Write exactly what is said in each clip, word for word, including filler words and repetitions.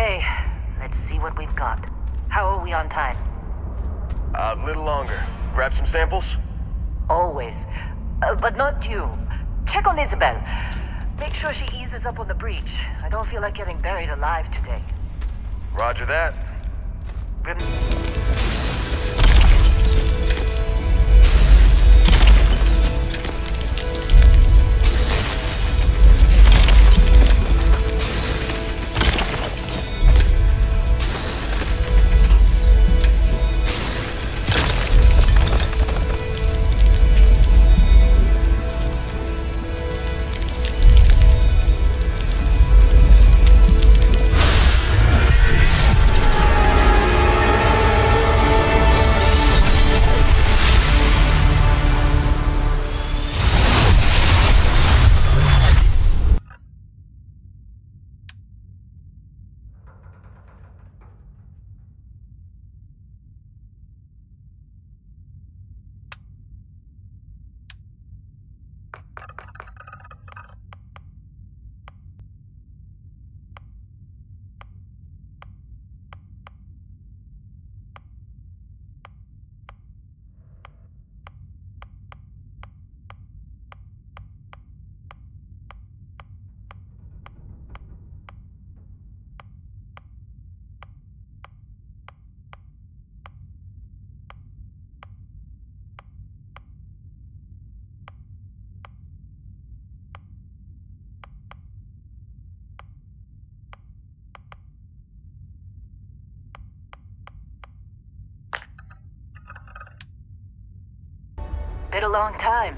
Okay, let's see what we've got. How are we on time? A little longer. Grab some samples? Always. Uh, but not you. Check on Isabel. Make sure she eases up on the breach. I don't feel like getting buried alive today. Roger that. Rem Been a long time.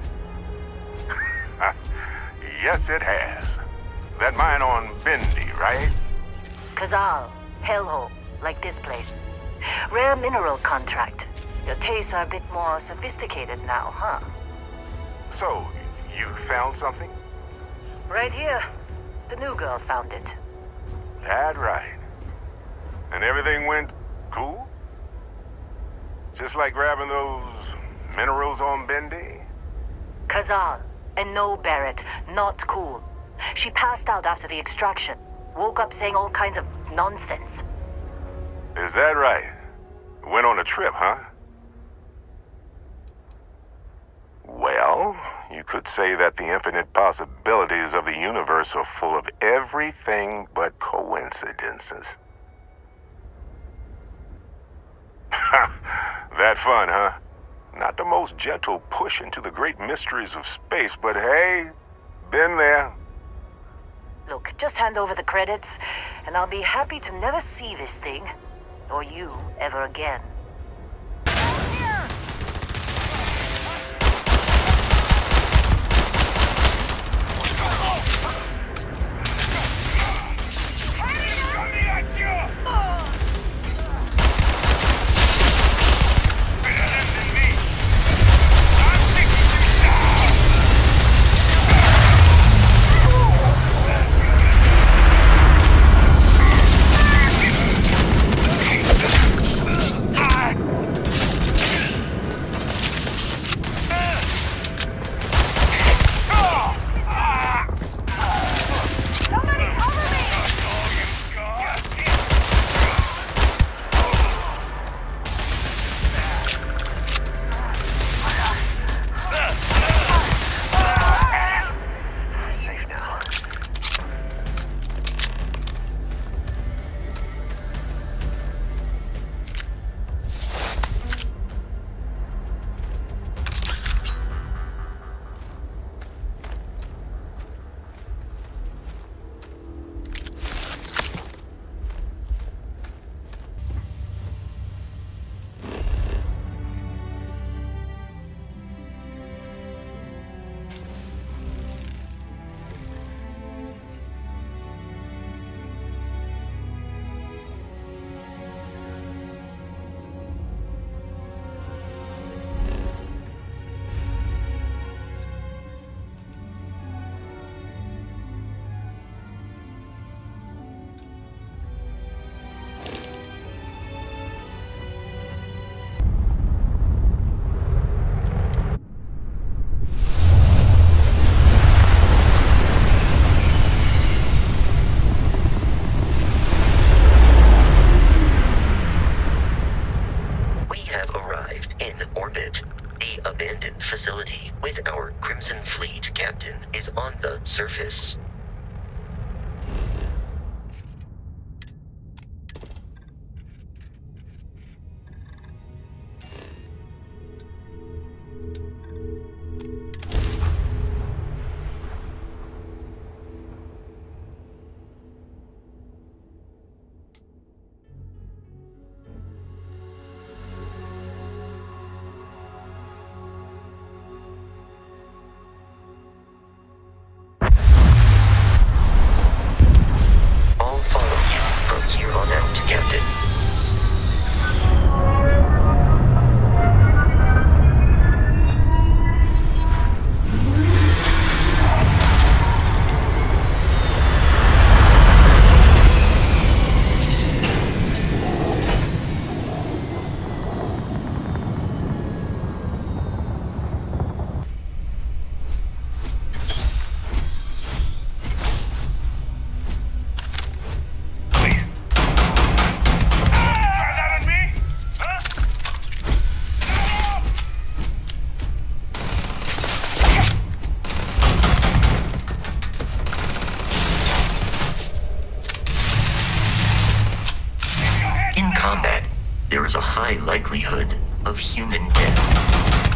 Yes, it has. That mine on Bendy, right? Kazal, hellhole, like this place. Rare mineral contract. Your tastes are a bit more sophisticated now, huh? So, you found something? Right here. The new girl found it. That right. And everything went cool? Just like grabbing those minerals on Bendy? Kazal, and no Barrett, not cool. She passed out after the extraction. Woke up saying all kinds of nonsense. Is that right? Went on a trip, huh? Well, you could say that the infinite possibilities of the universe are full of everything but coincidences. That fun, huh? Not the most gentle push into the great mysteries of space, but hey, been there. Look, just hand over the credits, and I'll be happy to never see this thing, or you, ever again. In combat, there is a high likelihood of human death.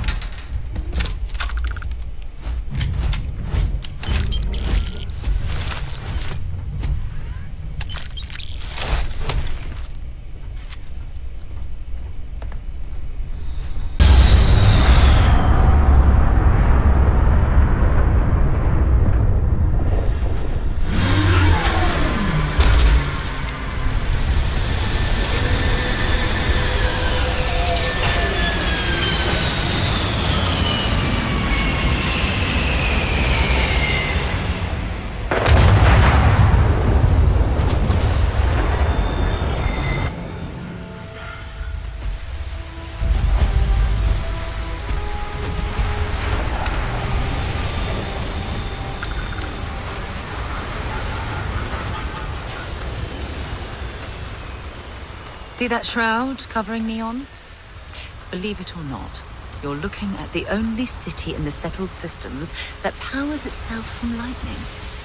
See that shroud covering Neon? Believe it or not, you're looking at the only city in the settled systems that powers itself from lightning.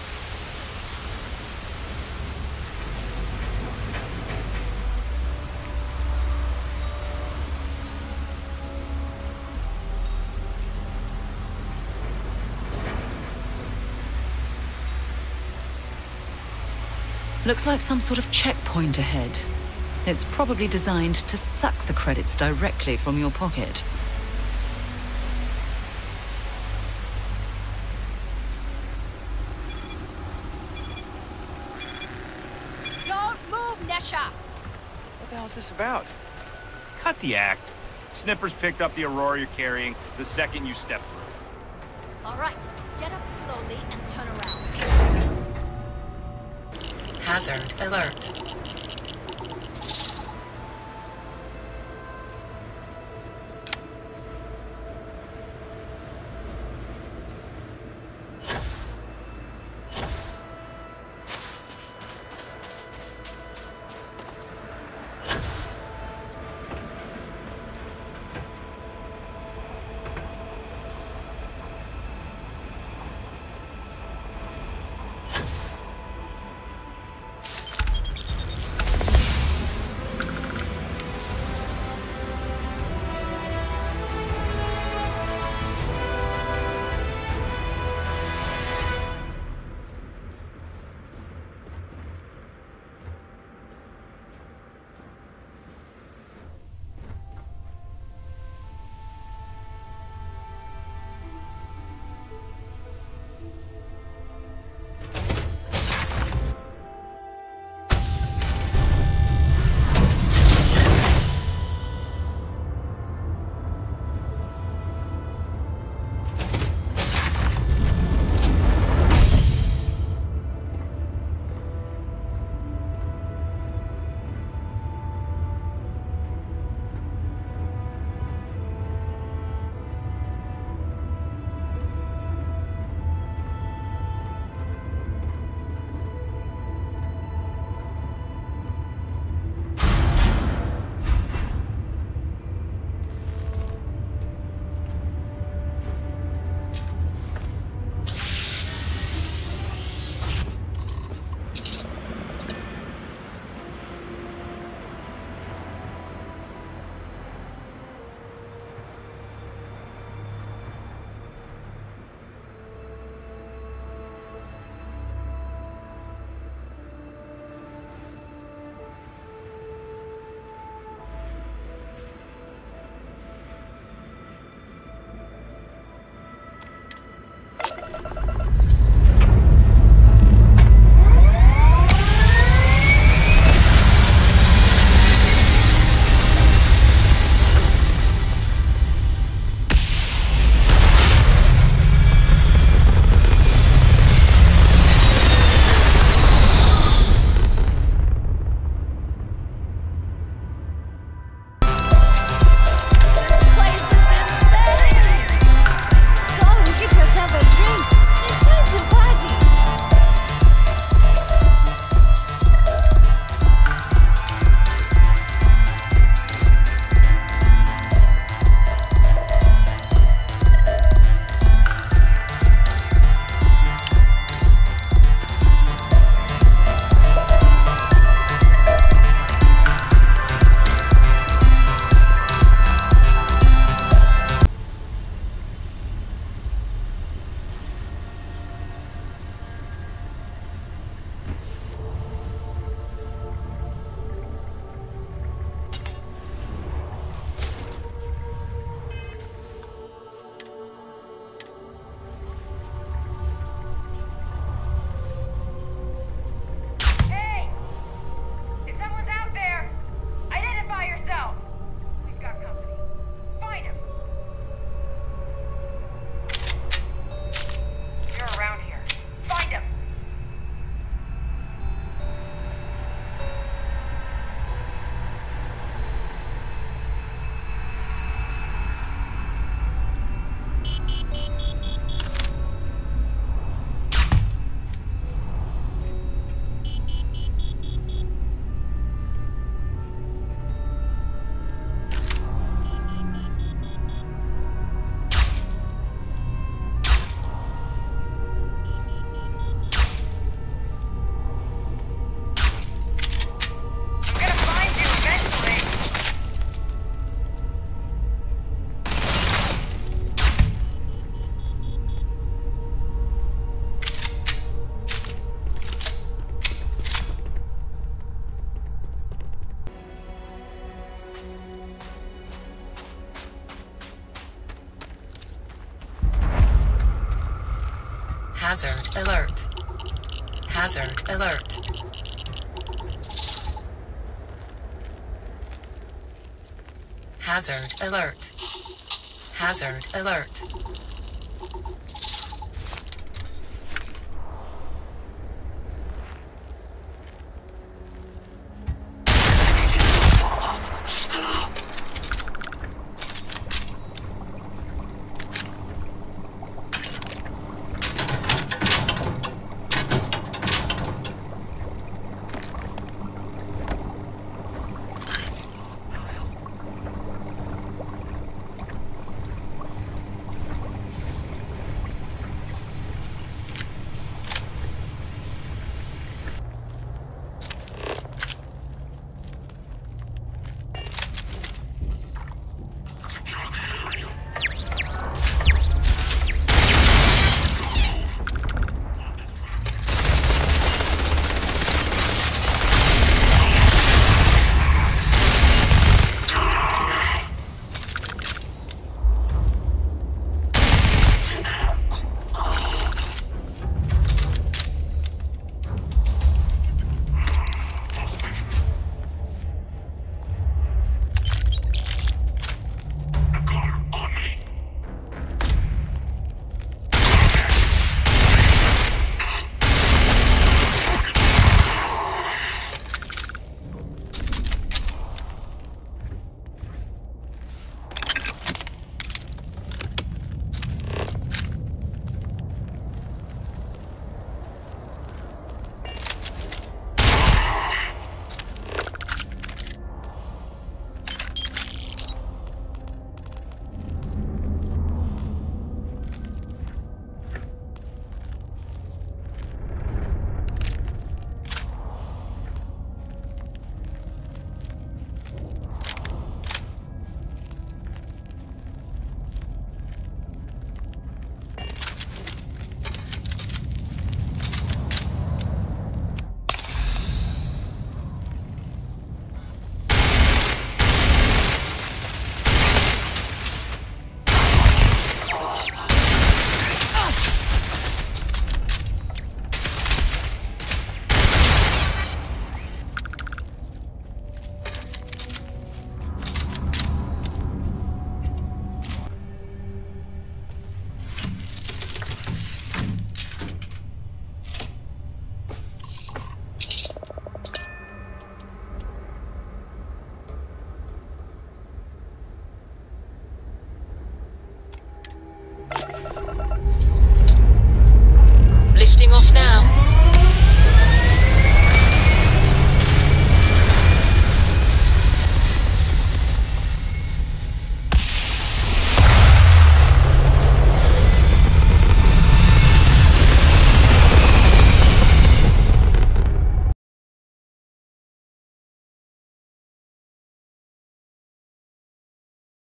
Looks like some sort of checkpoint ahead. It's probably designed to suck the credits directly from your pocket. Don't move, Nesha! What the hell is this about? Cut the act. Sniffers picked up the Aurora you're carrying the second you stepped through. All right, get up slowly and turn around. Hazard alert. Hazard alert. Hazard alert. Hazard alert. Hazard alert.